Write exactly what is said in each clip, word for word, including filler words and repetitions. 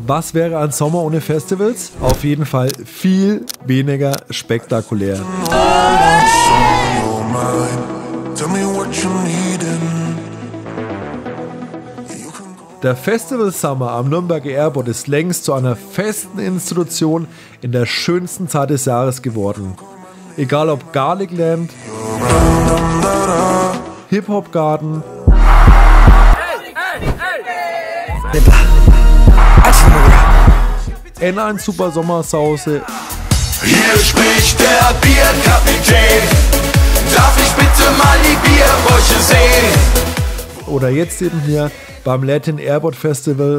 Was wäre ein Sommer ohne Festivals? Auf jeden Fall viel weniger spektakulär. Der Festival Summer am Nürnberger Airport ist längst zu einer festen Institution in der schönsten Zeit des Jahres geworden. Egal ob Garlicland, Hip-Hop-Garden, N eins Super Sommersause. Hier spricht der Bierkapitän. Darf ich bitte mal die Bierbäuche sehen? Oder jetzt eben hier beim Latin Airport Festival.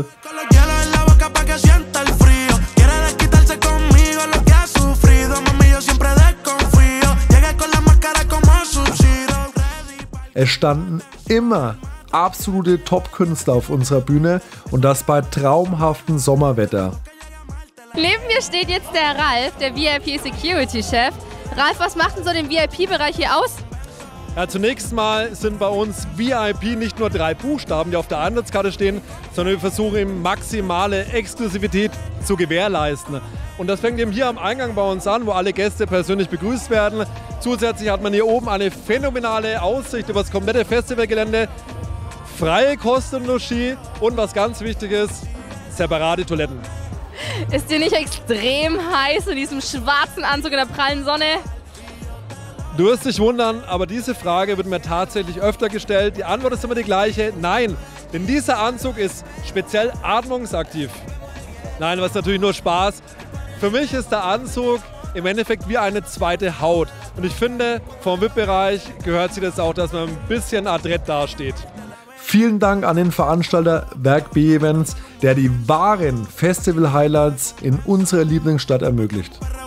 Es standen immer absolute Top-Künstler auf unserer Bühne und das bei traumhaftem Sommerwetter. Neben mir steht jetzt der Ralf, der V I P-Security-Chef. Ralf, was macht denn so den V I P-Bereich hier aus? Ja, zunächst mal sind bei uns V I P nicht nur drei Buchstaben, die auf der Eintrittskarte stehen, sondern wir versuchen eben maximale Exklusivität zu gewährleisten. Und das fängt eben hier am Eingang bei uns an, wo alle Gäste persönlich begrüßt werden. Zusätzlich hat man hier oben eine phänomenale Aussicht über das komplette Festivalgelände, freie Kost und Logis und was ganz wichtig ist, separate Toiletten. Ist dir nicht extrem heiß in diesem schwarzen Anzug in der prallen Sonne? Du wirst dich wundern, aber diese Frage wird mir tatsächlich öfter gestellt. Die Antwort ist immer die gleiche, nein, denn dieser Anzug ist speziell atmungsaktiv. Nein, was natürlich nur Spaß. Für mich ist der Anzug im Endeffekt wie eine zweite Haut. Und ich finde, vom V I P-Bereich gehört sich das auch, dass man ein bisschen adrett dasteht. Vielen Dank an den Veranstalter Werk B Events, der die wahren Festival-Highlights in unserer Lieblingsstadt ermöglicht.